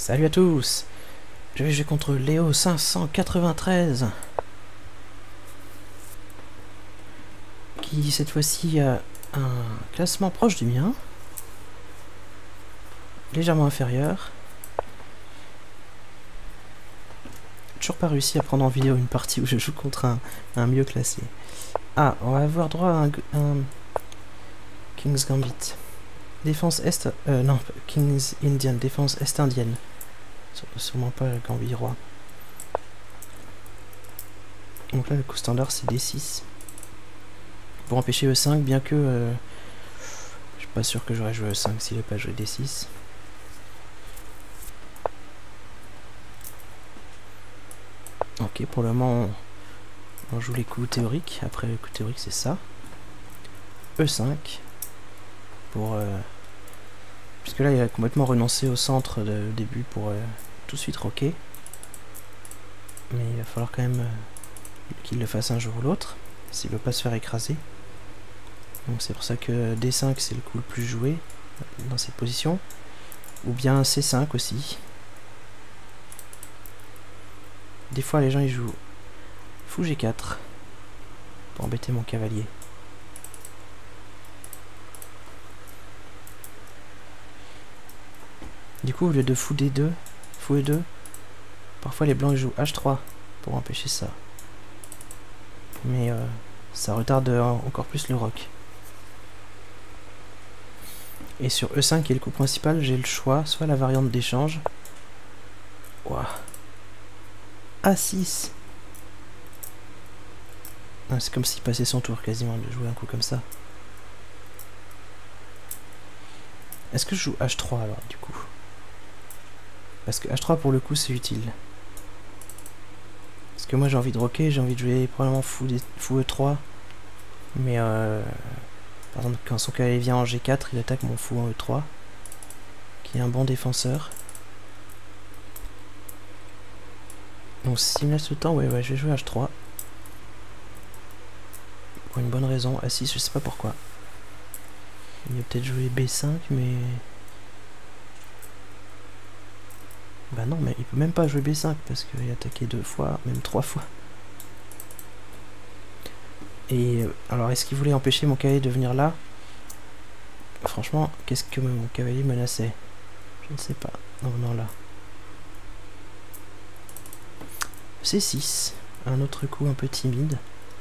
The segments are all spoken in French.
Salut à tous. Je vais jouer contre Léo 593 qui cette fois-ci a un classement proche du mien, légèrement inférieur. Toujours pas réussi à prendre en vidéo une partie où je joue contre un mieux classé. Ah, on va avoir droit à un King's Gambit. Défense est... non, King's Indian, défense est-indienne. Sûrement pas le Gambit roi. Donc là, le coup standard, c'est D6. Pour empêcher E5, bien que... je suis pas sûr que j'aurais joué E5 s'il n'avait pas joué D6. Ok, pour le moment, on joue les coups théoriques. Après, le coup théorique, c'est ça. E5. Pour... puisque là, il a complètement renoncé au centre de début pour tout de suite roquer. Mais il va falloir quand même qu'il le fasse un jour ou l'autre, s'il veut pas se faire écraser. Donc c'est pour ça que D5 c'est le coup le plus joué dans cette position. Ou bien C5 aussi. Des fois les gens ils jouent fou G4 pour embêter mon cavalier. Du coup au lieu de fou D2, fou E2, parfois les blancs ils jouent H3 pour empêcher ça. Mais ça retarde encore plus le roc. Et sur E5 qui est le coup principal, j'ai le choix, soit la variante d'échange. Ouah. A6. Ah, c'est comme s'il passait son tour quasiment de jouer un coup comme ça. Est-ce que je joue H3 alors du coup? Parce que H3 pour le coup c'est utile. Parce que moi j'ai envie de roquer, j'ai envie de jouer probablement fou E3. Mais par exemple quand son cavalier vient en G4, il attaque mon fou en E3. Qui est un bon défenseur. Donc s'il me laisse le temps, ouais, je vais jouer H3. Pour une bonne raison. A6, je sais pas pourquoi. Il va peut-être jouer B5, mais... Bah non, mais il peut même pas jouer B5, parce qu'il a attaqué 2 fois, même 3 fois. Et alors, est-ce qu'il voulait empêcher mon cavalier de venir là? Franchement, qu'est-ce que mon cavalier menaçait? Je ne sais pas. Non, non, là. C6. Un autre coup un peu timide.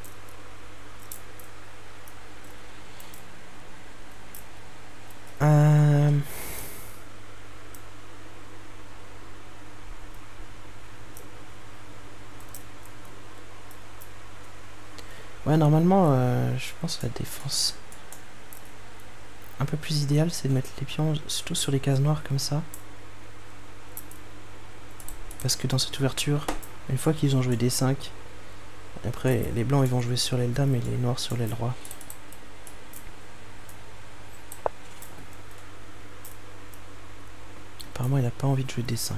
Ouais, normalement, je pense que la défense un peu plus idéale, c'est de mettre les pions surtout sur les cases noires comme ça. Parce que dans cette ouverture, une fois qu'ils ont joué D5, après les blancs ils vont jouer sur l'aile dame et les noirs sur l'aile roi. Apparemment il n'a pas envie de jouer D5.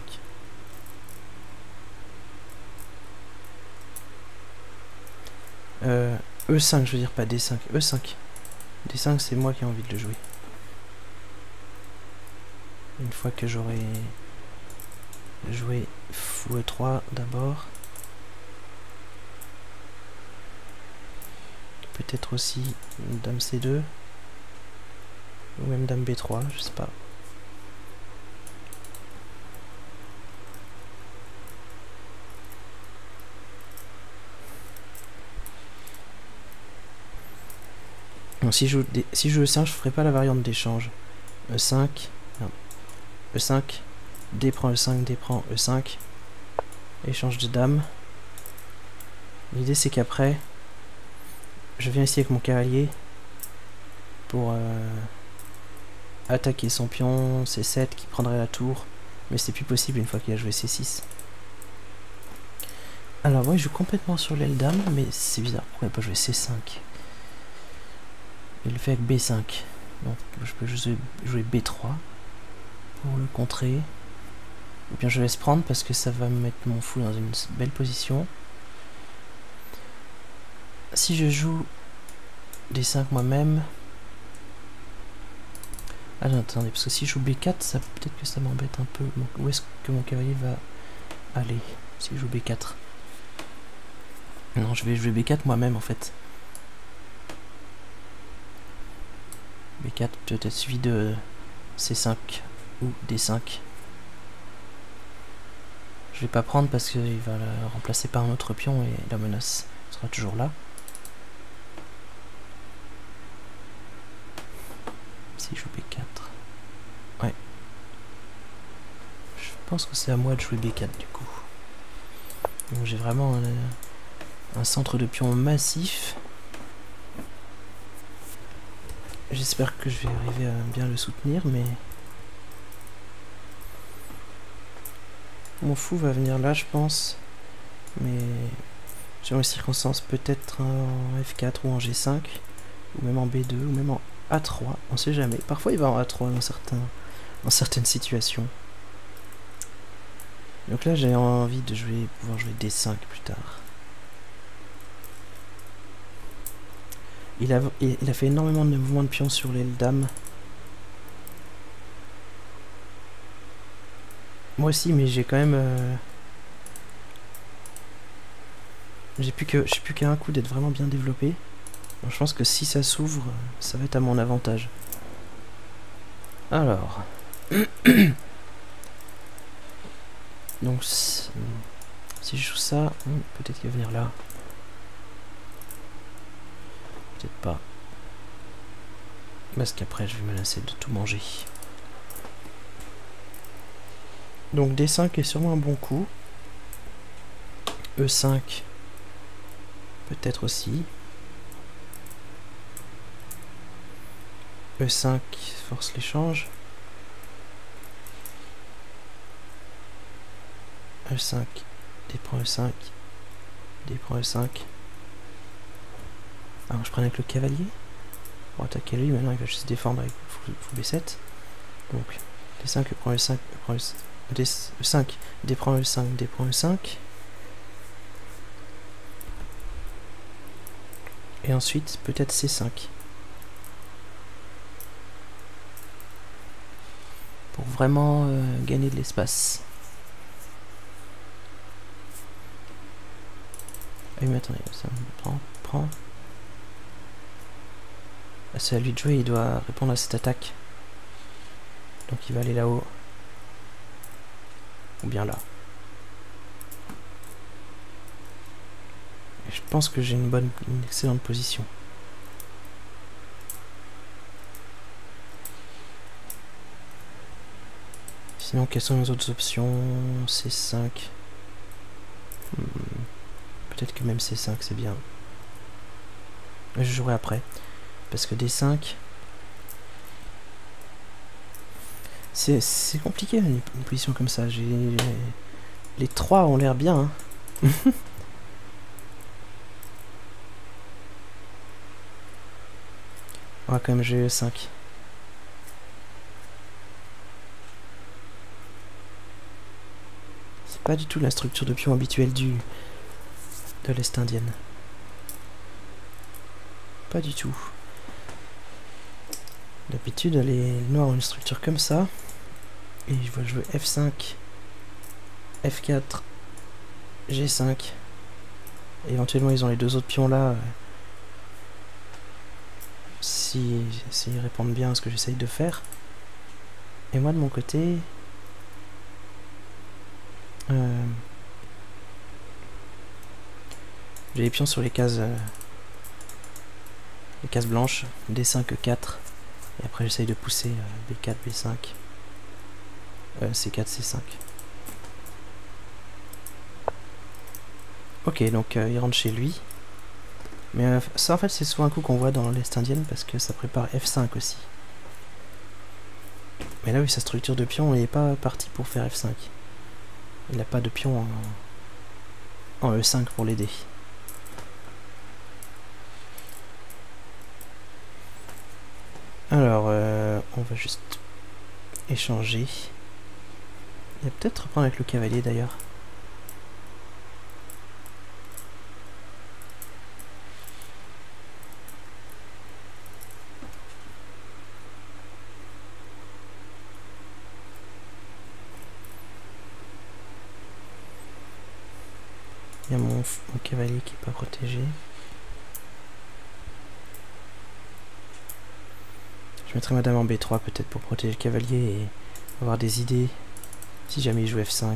E5 je veux dire, pas D5, E5. D5 c'est moi qui ai envie de le jouer. Une fois que j'aurai joué fou E3 d'abord. Peut-être aussi dame C2. Ou même dame B3, je sais pas. Donc si je joue E5, je ferai pas la variante d'échange. E5, non. E5, D prend E5, D prend E5. Échange de dame. L'idée c'est qu'après, je viens ici avec mon cavalier pour attaquer son pion C7 qui prendrait la tour. Mais c'est plus possible une fois qu'il a joué C6. Alors moi il joue complètement sur l'aile dame, mais c'est bizarre, pourquoi il n'a pas joué C5? Il le fait avec B5. Donc je peux juste jouer B3 pour le contrer. Ou bien je laisse prendre parce que ça va me mettre mon fou dans une belle position. Si je joue D5 moi-même... Ah non, attendez, parce que si je joue B4, ça peut-être que ça m'embête un peu. Donc, où est-ce que mon cavalier va aller si je joue B4? Non, je vais jouer B4 moi-même en fait. B4 peut être suivi de C5 ou D5. Je vais pas prendre parce qu'il va la remplacer par un autre pion et la menace sera toujours là. Si je joue B4. Ouais. Je pense que c'est à moi de jouer B4 du coup. Donc j'ai vraiment un centre de pion massif. J'espère que je vais arriver à bien le soutenir, mais... Mon fou va venir là, je pense. Mais... Selon les circonstances, peut-être en F4 ou en G5. Ou même en B2, ou même en A3. On sait jamais. Parfois il va en A3 dans certaines situations. Donc là j'ai envie de pouvoir jouer D5 plus tard. Il a fait énormément de mouvements de pions sur l'aile dame. Moi aussi, mais j'ai quand même... j'ai plus qu'à un coup d'être vraiment bien développé. Donc, je pense que si ça s'ouvre, ça va être à mon avantage. Alors... Donc si je joue ça, peut-être qu'il va venir là. Peut-être pas. Parce qu'après je vais me lasser de tout manger. Donc D5 est sûrement un bon coup. E5 peut-être aussi. E5 force l'échange. E5, D prend E5, D prend E5. Alors je prends avec le cavalier pour attaquer lui, maintenant il va juste défendre avec fou B7. Donc D5, E prend E5, E prend E5, D5, D prend E5, D prend E5. Et ensuite peut-être C5. Pour vraiment gagner de l'espace. Ah oui, mais attendez, ça prend. Ah, c'est à lui de jouer, il doit répondre à cette attaque. Donc il va aller là-haut. Ou bien là. Et je pense que j'ai une excellente position. Sinon, quelles sont les autres options? C5. Peut-être que même C5 c'est bien. Mais je jouerai après. Parce que D5... C'est compliqué une position comme ça. Les trois ont l'air bien. Hein. On va quand même jouer E5. C'est pas du tout la structure de pion habituelle de l'Est indienne. Pas du tout. D'habitude, les noirs ont une structure comme ça. Et je vais jouer F5, F4, G5. Et éventuellement, ils ont les deux autres pions là. S'ils répondent bien à ce que j'essaye de faire. Et moi, de mon côté... j'ai les pions sur les cases blanches, D5, E4, et après j'essaye de pousser B4, B5, C4, C5. Ok, donc il rentre chez lui. Mais ça en fait c'est souvent un coup qu'on voit dans l'Est indienne parce que ça prépare F5 aussi. Mais là oui, sa structure de pion, il n'est pas parti pour faire F5. Il n'a pas de pion en E5 pour l'aider. Alors, on va juste échanger. Il va peut-être reprendre avec le cavalier d'ailleurs. Il y a mon cavalier qui n'est pas protégé. Je mettrai madame en B3 peut-être pour protéger le cavalier et avoir des idées si jamais il joue F5.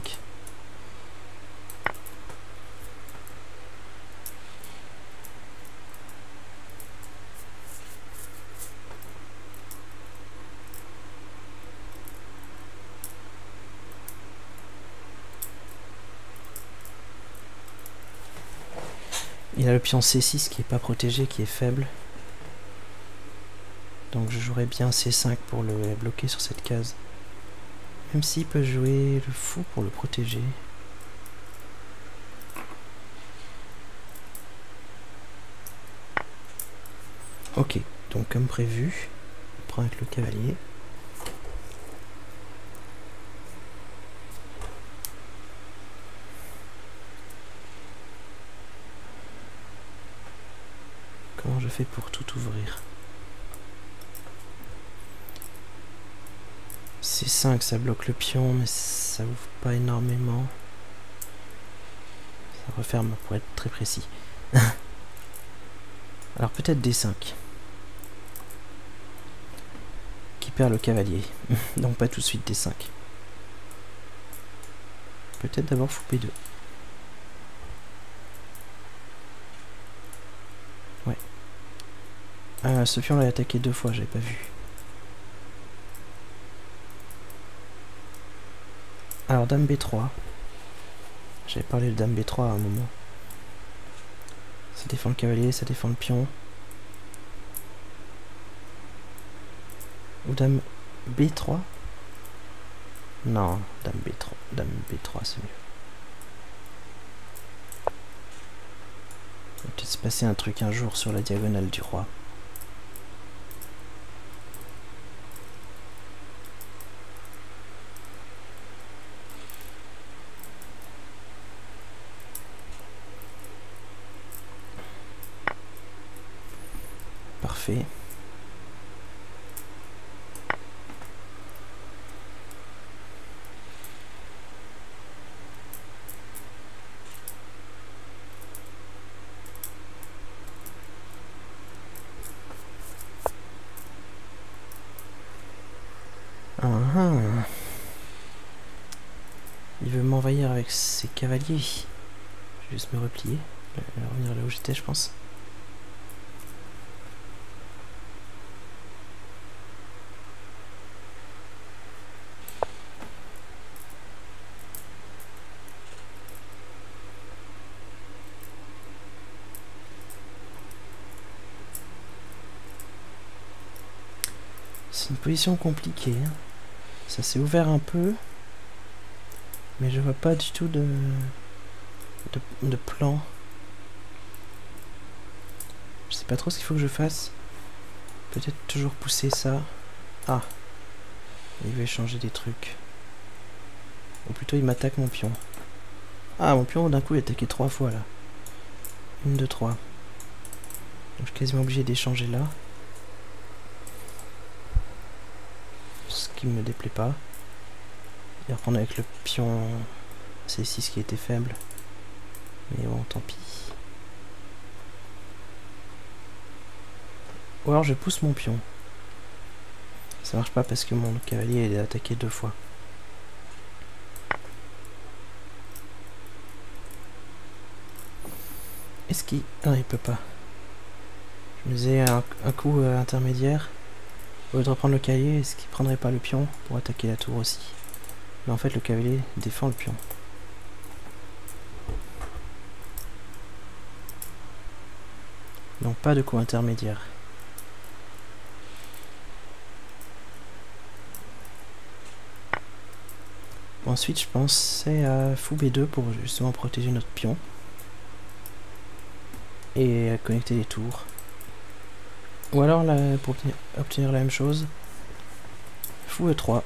Il a le pion C6 qui est pas protégé, qui est faible. Donc je jouerais bien C5 pour le bloquer sur cette case. Même s'il peut jouer le fou pour le protéger. Ok, donc comme prévu, on prend avec le cavalier. Comment je fais pour tout ouvrir? C5 ça bloque le pion mais ça ouvre pas énormément. Ça referme pour être très précis. Alors peut-être D5. Qui perd le cavalier. Donc pas tout de suite D5. Peut-être d'abord fou P2. Ouais. Ce pion l'a attaqué 2 fois, j'avais pas vu. Alors dame B3. J'avais parlé de dame B3 à un moment. Ça défend le cavalier, ça défend le pion. Ou dame B3. Non, dame B3. Dame B3 c'est mieux. Il va peut-être se passer un truc un jour sur la diagonale du roi. Parfait. Il veut m'envahir avec ses cavaliers. Je vais juste me replier. Je vais revenir là où j'étais, je pense. C'est une position compliquée. Ça s'est ouvert un peu. Mais je vois pas du tout de plan. Je sais pas trop ce qu'il faut que je fasse. Peut-être toujours pousser ça. Ah. Il veut échanger des trucs. Ou plutôt il m'attaque mon pion. Ah, mon pion d'un coup il a attaqué 3 fois là. 1, 2, 3. Donc je suis quasiment obligé d'échanger là. Ce qui me déplaît pas. Et reprendre avec le pion C6 qui était faible. Mais bon, tant pis. Ou alors je pousse mon pion. Ça marche pas parce que mon cavalier est attaqué 2 fois. Est-ce qu'il... Non, il peut pas. Je me disais un coup intermédiaire. Au lieu de reprendre le cavalier, est-ce qu'il prendrait pas le pion pour attaquer la tour aussi? Mais en fait, le cavalier défend le pion. Donc pas de coup intermédiaire. Ensuite, je pensais à fou B2 pour justement protéger notre pion. Et à connecter les tours. Ou alors, là, pour obtenir la même chose, fou E3.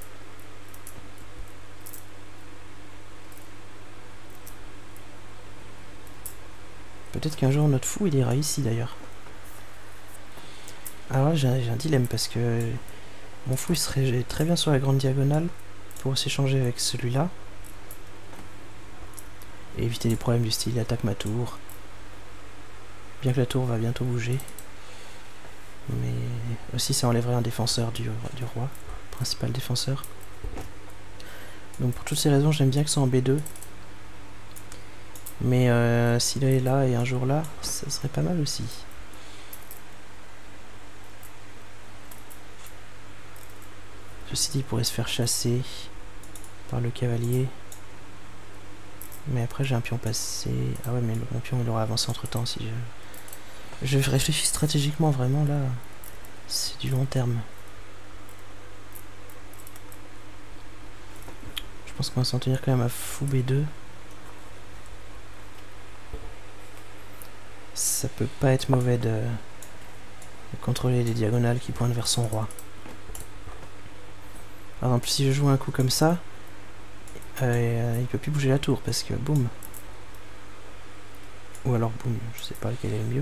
Peut-être qu'un jour notre fou il ira ici d'ailleurs. Alors là j'ai un dilemme parce que mon fou il serait très bien sur la grande diagonale pour s'échanger avec celui-là. Et éviter les problèmes du style attaque ma tour. Bien que la tour va bientôt bouger. Mais aussi ça enlèverait un défenseur du roi. Principal défenseur. Donc pour toutes ces raisons j'aime bien que ce soit en B2. Mais s'il est là et un jour là, ça serait pas mal aussi. Ceci dit, il pourrait se faire chasser par le cavalier. Mais après j'ai un pion passé. Ah ouais, mais mon pion il aura avancé entre temps si je réfléchis stratégiquement vraiment là. C'est du long terme. Je pense qu'on va s'en tenir quand même à fou B2. Ça peut pas être mauvais de contrôler les diagonales qui pointent vers son roi. Par exemple, si je joue un coup comme ça, il peut plus bouger la tour parce que boum. Ou alors boum, je sais pas lequel est le mieux.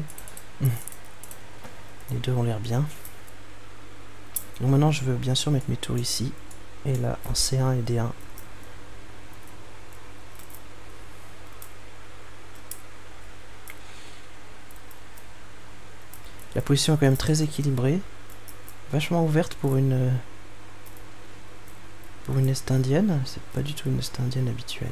Les deux ont l'air bien. Donc maintenant je veux bien sûr mettre mes tours ici. Et là en C1 et D1. La position est quand même très équilibrée. Vachement ouverte pour une est indienne. C'est pas du tout une est indienne habituelle.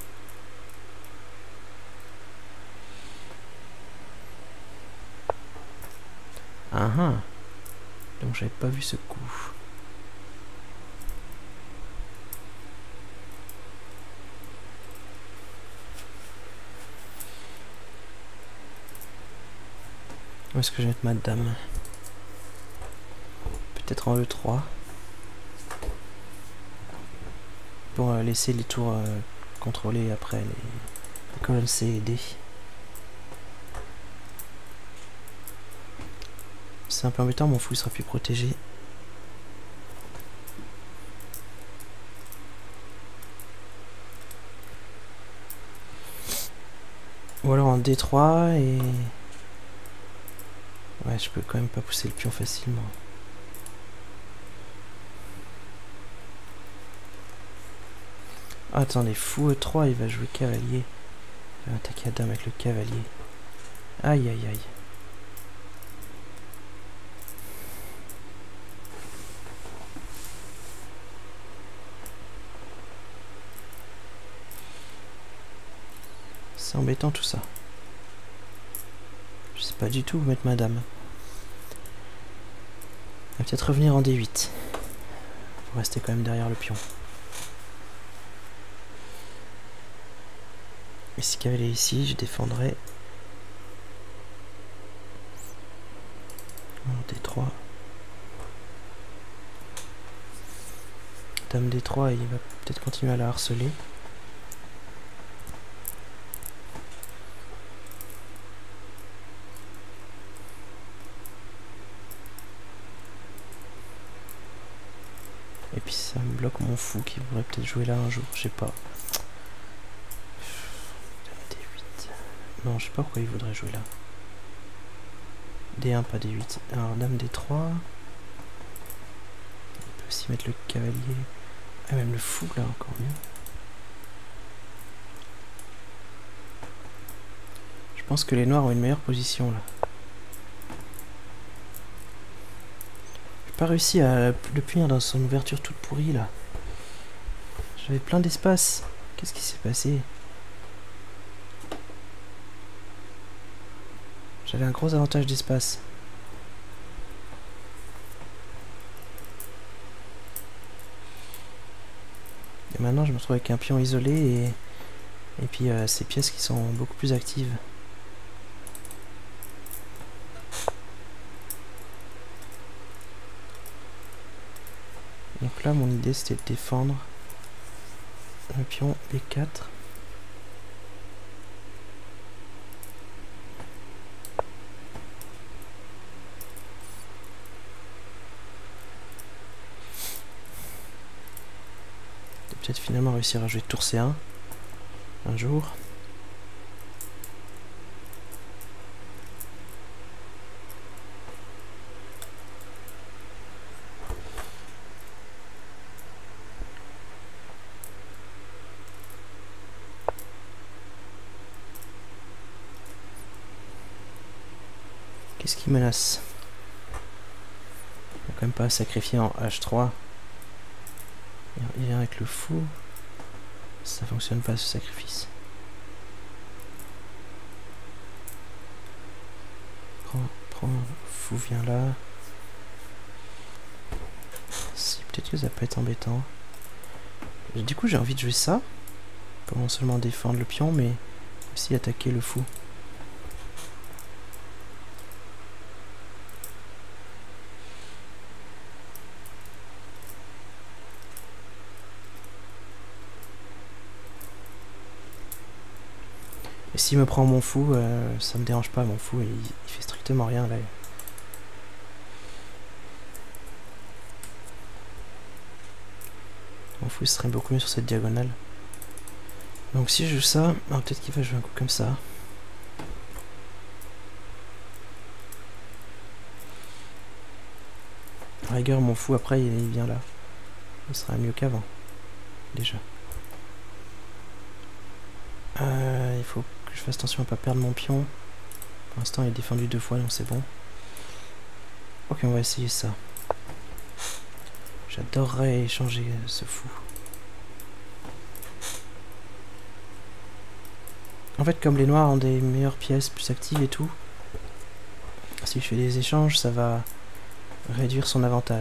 Ah ah. Donc j'avais pas vu ce coup. Où est-ce que je vais mettre ma dame? Peut-être en E3. Pour laisser les tours contrôler après les colonnes C et D. C'est un peu embêtant, mon fou il sera plus protégé. Ou alors en D3 et... Ouais, je peux quand même pas pousser le pion facilement. Ah, attendez, fou E3, il va jouer cavalier. Il va attaquer la dame avec le cavalier. Aïe aïe aïe. C'est embêtant tout ça. Je sais pas du tout où mettre ma dame. On va peut-être revenir en D8. Pour rester quand même derrière le pion. Et si cavalier ici, je défendrai en D3. Dame D3, il va peut-être continuer à la harceler. Et puis ça me bloque mon fou qui pourrait peut-être jouer là un jour, je sais pas. Dame D8. Non, je sais pas pourquoi il voudrait jouer là. D1, pas D8. Alors dame D3. On peut aussi mettre le cavalier. Ah, même le fou là, encore mieux. Je pense que les noirs ont une meilleure position là. J'ai pas réussi à le punir dans son ouverture toute pourrie là. J'avais plein d'espace. Qu'est-ce qui s'est passé? J'avais un gros avantage d'espace. Et maintenant je me retrouve avec un pion isolé et puis ces pièces qui sont beaucoup plus actives. Donc là mon idée c'était de défendre le pion B4. Peut-être finalement réussir à jouer tour C1 un jour. Qu'est-ce qui menace? On va quand même pas sacrifier en H3. Il vient avec le fou. Ça fonctionne pas ce sacrifice. Prends, fou vient là. Si, peut-être que ça peut être embêtant. Du coup j'ai envie de jouer ça. Pour non seulement défendre le pion, mais aussi attaquer le fou. Et s'il me prend mon fou, ça me dérange pas, mon fou, il fait strictement rien là. Mon fou serait beaucoup mieux sur cette diagonale. Donc si je joue ça, peut-être qu'il va jouer un coup comme ça. À rigueur, mon fou après il vient là. Il sera mieux qu'avant. Déjà. Il faut que je fasse attention à pas perdre mon pion. Pour l'instant il est défendu 2 fois donc c'est bon. Ok, on va essayer ça. J'adorerais échanger ce fou. En fait, comme les noirs ont des meilleures pièces plus actives et tout, si je fais des échanges, ça va réduire son avantage.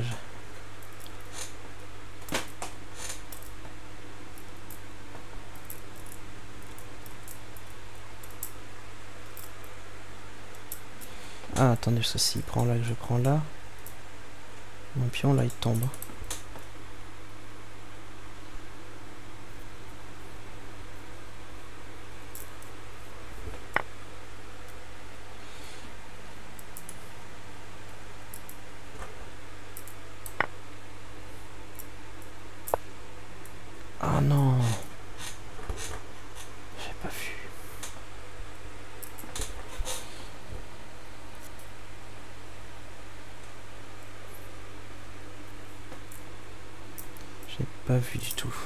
Ah, attendez, parce que s'il prend là que je prends là, mon pion là il tombe. Ah non, j'ai pas vu. J'ai pas vu du tout.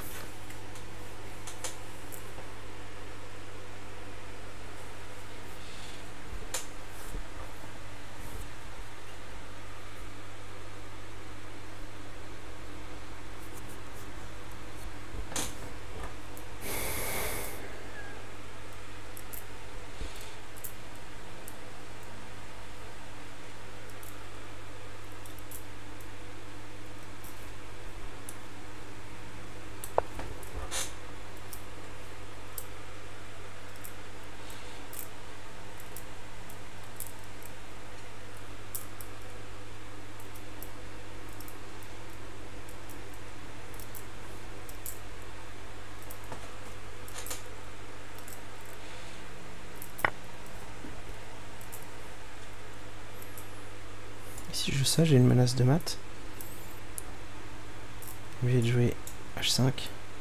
Si je joue ça, j'ai une menace de mat. Obligé de jouer H5.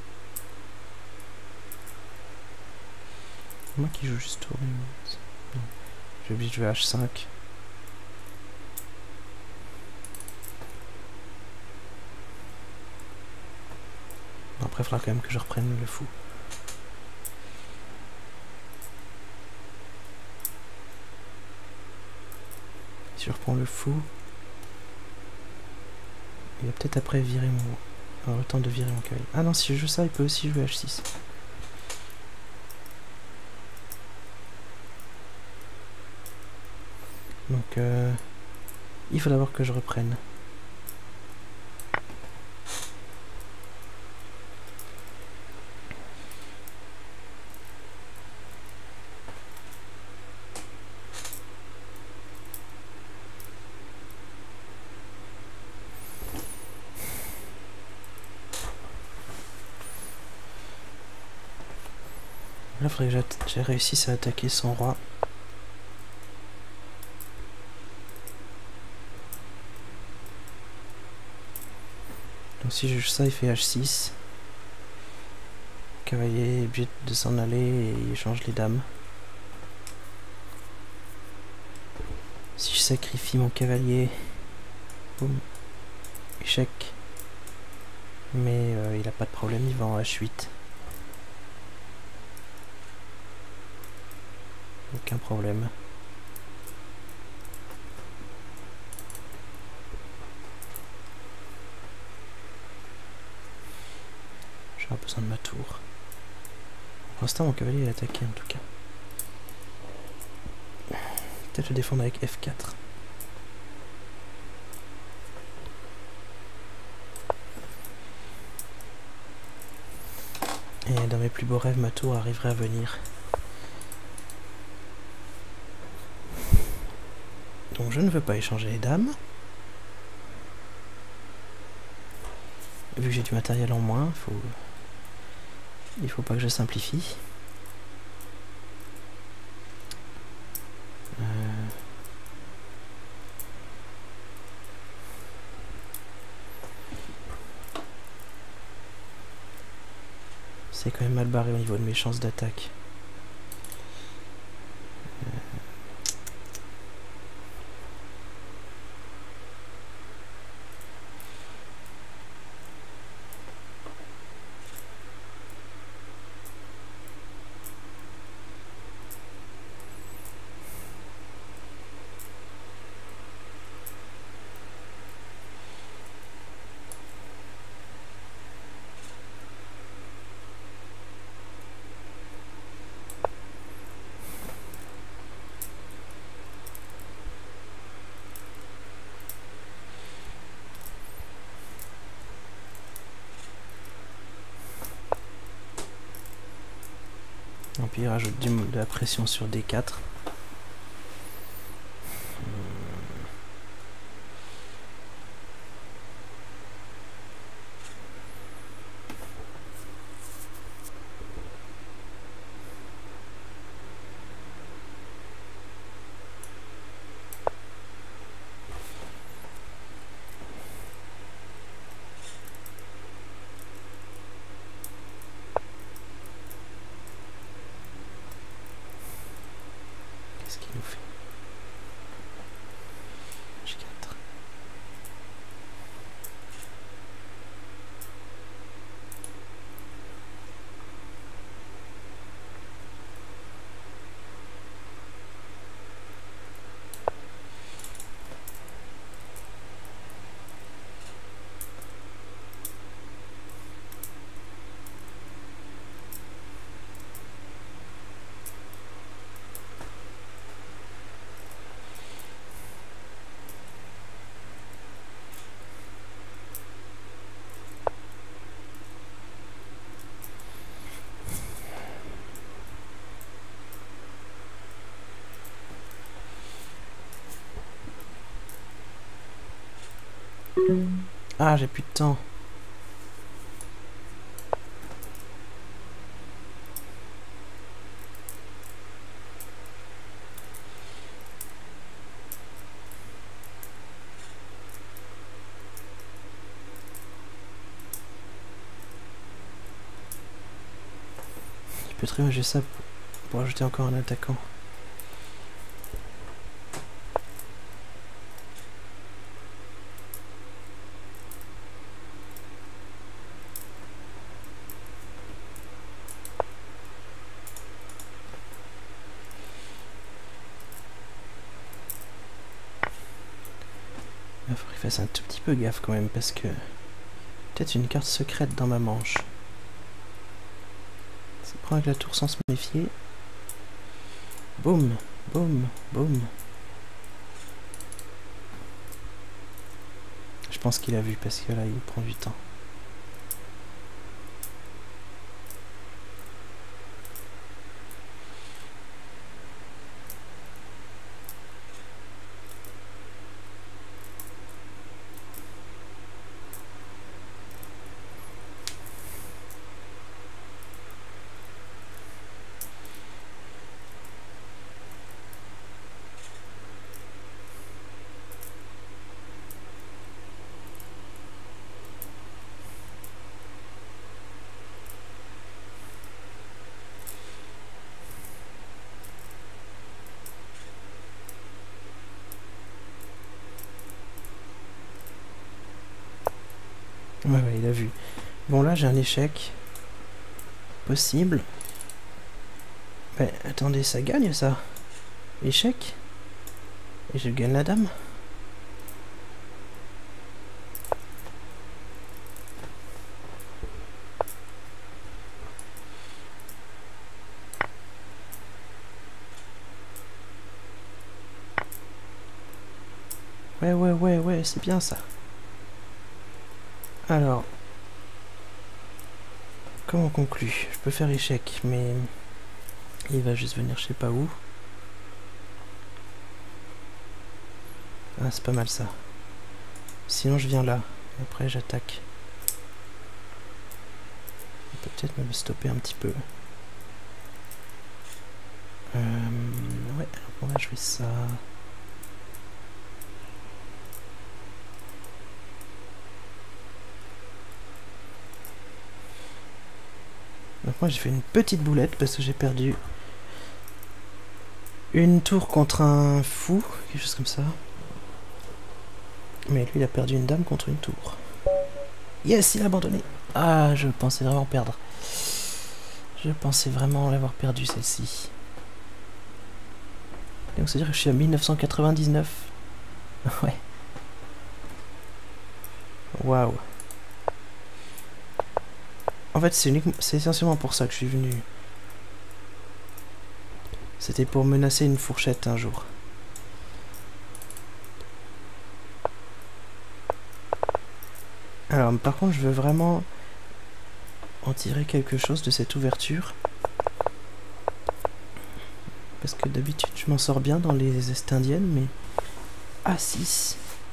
Moi qui joue juste tour. J'ai obligé de jouer H5. Après, il faudra quand même que je reprenne le fou. Si je reprends le fou, il va peut-être après virer mon... avoir le temps de virer mon cavalier. Ah non, si je joue ça, il peut aussi jouer H6. Donc, il faut d'abord que je reprenne. Là, il faudrait que j'ai réussi à attaquer son roi. Donc si je joue ça, il fait H6. Le cavalier est obligé de s'en aller et il change les dames. Si je sacrifie mon cavalier, boum, échec. Mais il a pas de problème, il va en H8. Aucun problème. J'aurai besoin de ma tour. Pour l'instant, mon cavalier est attaqué en tout cas. Peut-être le défendre avec F4. Et dans mes plus beaux rêves, ma tour arriverait à venir. Donc je ne veux pas échanger les dames. Vu que j'ai du matériel en moins, il faut pas que je simplifie. C'est quand même mal barré au niveau de mes chances d'attaque. Et puis il rajoute de la pression sur D4. Qu'est-ce qu'il nous fait? H4. Ah, j'ai plus de temps. Il peut très bien jouer ça pour ajouter encore un attaquant. Il faut qu'il fasse un tout petit peu gaffe quand même parce que peut-être une carte secrète dans ma manche. Ça prend avec la tour sans se méfier. Boum, boum, boum. Je pense qu'il a vu parce que là il prend du temps. Ouais, il a vu. Bon, là, j'ai un échec. Possible. Ben, attendez, ça gagne, ça. Échec. Et je gagne la dame. Ouais, c'est bien ça. Alors, comment on conclut? Je peux faire échec, mais il va juste venir je sais pas où. Ah, c'est pas mal ça. Sinon, je viens là. Et après, j'attaque. Peut-être me stopper un petit peu. Ouais, alors on va jouer ça. Donc moi j'ai fait une petite boulette parce que j'ai perdu une tour contre un fou, quelque chose comme ça. Mais lui il a perdu une dame contre une tour. Yes, il a abandonné. Ah, je pensais vraiment perdre. Je pensais vraiment l'avoir perdu celle-ci. Donc c'est-à-dire que je suis à 1999. Ouais. Waouh. En fait, c'est essentiellement pour ça que je suis venu. C'était pour menacer une fourchette un jour. Alors, par contre, je veux vraiment en tirer quelque chose de cette ouverture. Parce que d'habitude, je m'en sors bien dans les Est-Indiennes, mais... A6.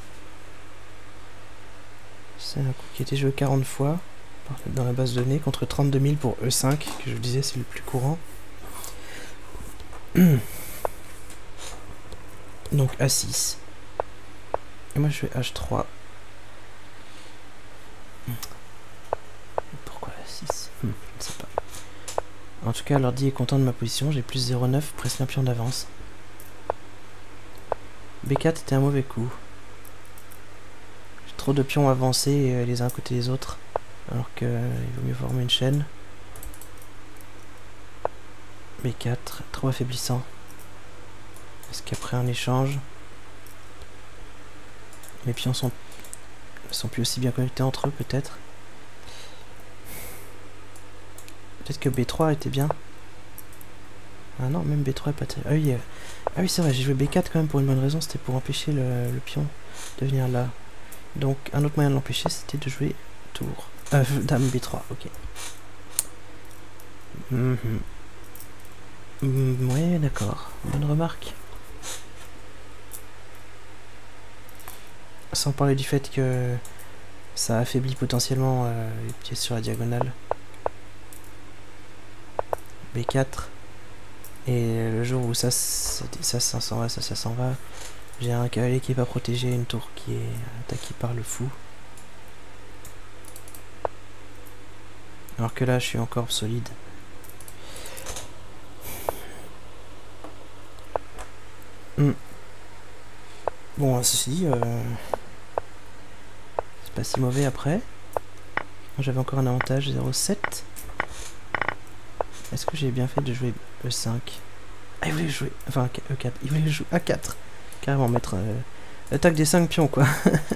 C'est un coup qui a été joué 40 fois dans la base de données, contre 32 000 pour E5, que je vous disais, c'est le plus courant. Donc A6. Et moi, je fais H3. Pourquoi A6 je ne sais pas. En tout cas, l'ordi est content de ma position. J'ai plus 0,9, presque un pion d'avance. B4 était un mauvais coup. J'ai trop de pions avancés les uns à côté des autres. Alors qu'il vaut mieux former une chaîne. B4, trop affaiblissant. Est-ce qu'après un échange, mes pions sont plus aussi bien connectés entre eux, peut-être? Peut-être que B3 était bien. Ah non, même B3 est pas terrible. Ah oui, c'est vrai, j'ai joué B4 quand même pour une bonne raison, c'était pour empêcher le pion de venir là. Donc un autre moyen de l'empêcher, c'était de jouer tour. Dame B3, ok. Ouais, d'accord. Bonne remarque. Sans parler du fait que ça affaiblit potentiellement les pièces sur la diagonale. B4. Et le jour où ça s'en va, ça s'en va, j'ai un cavalier qui est pas protégé, une tour qui est attaquée par le fou. Alors que là, je suis encore solide. Bon, ceci, c'est pas si mauvais après. J'avais encore un avantage, 0,7. Est-ce que j'ai bien fait de jouer E5? Ah, il voulait jouer... Enfin, E4. Il voulait jouer A4. Carrément mettre... l'attaque des 5 pions, quoi.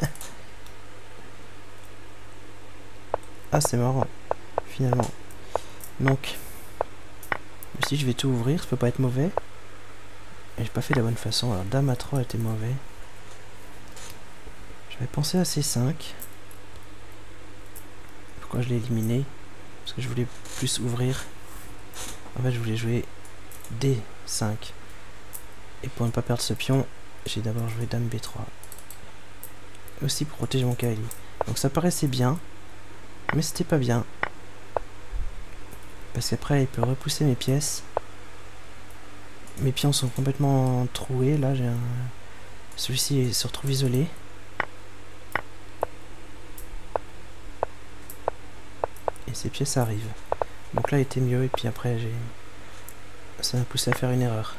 Ah, c'est marrant. Finalement. Donc... Si je vais tout ouvrir, ça peut pas être mauvais. Et j'ai pas fait de la bonne façon. Alors, Dame A3 était mauvais. J'avais pensé à C5. Pourquoi je l'ai éliminé? Parce que je voulais plus ouvrir. En fait, je voulais jouer D5. Et pour ne pas perdre ce pion, j'ai d'abord joué Dame B3. Aussi pour protéger mon cavalier. Donc ça paraissait bien, mais c'était pas bien. Parce qu'après, il peut repousser mes pièces. Mes pions sont complètement troués. Là, j'ai un... Celui-ci se retrouve isolé. Et ces pièces arrivent. Donc là, il était mieux. Et puis après, ça m'a poussé à faire une erreur.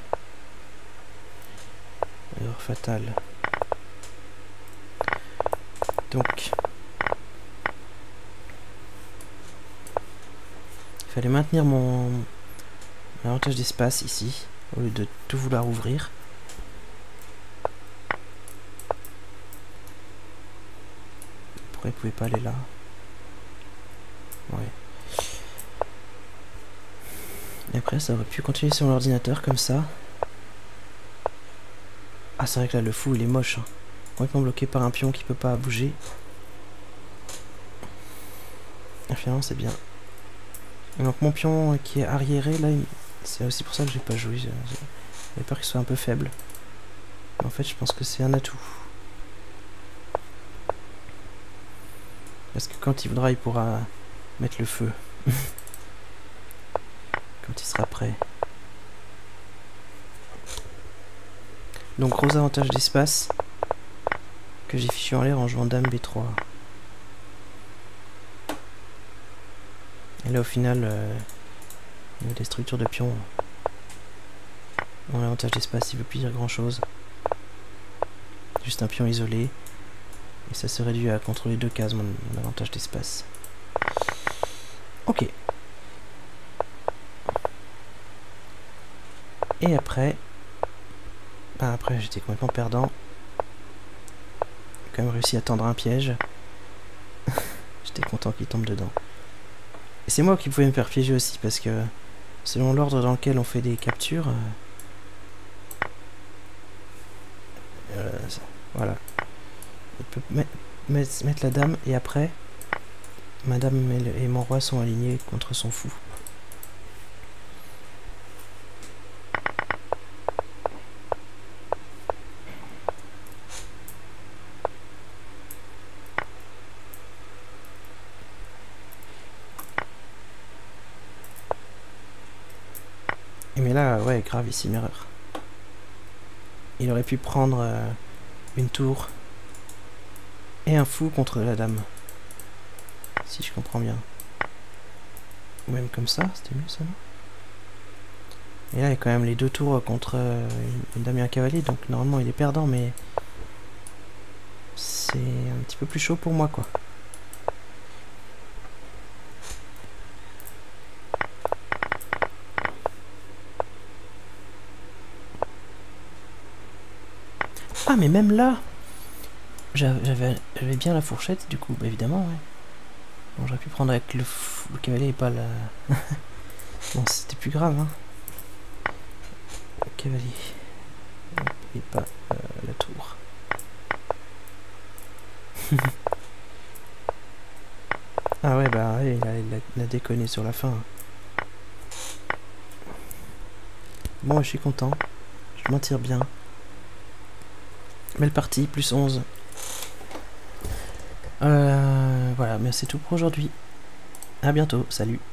Erreur fatale. Donc... Il fallait maintenir mon avantage d'espace ici, au lieu de tout vouloir ouvrir. Pourquoi il pouvait pas aller là? Ouais. Et après, ça aurait pu continuer sur l'ordinateur comme ça. Ah, c'est vrai que là, le fou, il est moche. Hein. complètement bloqué par un pion qui peut pas bouger. Et finalement c'est bien. Et donc mon pion qui est arriéré là, c'est aussi pour ça que j'ai pas joué. J'avais peur qu'il soit un peu faible. Mais en fait je pense que c'est un atout. Parce que quand il voudra il pourra mettre le feu. Quand il sera prêt. Donc gros avantage d'espace que j'ai fichu en l'air en jouant dame B3. Et là au final, les structures de pions ont l'avantage d'espace, il veut plus dire grand chose. Juste un pion isolé. Et ça se réduit à contrôler 2 cases, mon avantage d'espace. Ok. Et après... Ben après j'étais complètement perdant. J'ai quand même réussi à tendre un piège. J'étais content qu'il tombe dedans. Et c'est moi qui pouvais me faire piéger aussi, parce que selon l'ordre dans lequel on fait des captures... voilà. Il peut mettre la dame, et après, madame et mon roi sont alignés contre son fou. Mais là, ouais, grave ici, erreur. Il aurait pu prendre une tour et un fou contre la dame. Si je comprends bien. Ou même comme ça, c'était mieux ça, non? Et là, il y a quand même les 2 tours contre une dame et un cavalier, donc normalement il est perdant, mais c'est un petit peu plus chaud pour moi, quoi. Ah, mais même là, j'avais bien la fourchette, du coup, bah, évidemment, ouais. Bon, j'aurais pu prendre avec le cavalier et pas la... Bon, c'était plus grave, hein. Le cavalier. Et pas la tour. Ah ouais, bah ouais, il a déconné sur la fin. Bon, je suis content. Je m'en tire bien. Belle partie, plus 11. Voilà, mais c'est tout pour aujourd'hui. À bientôt, salut.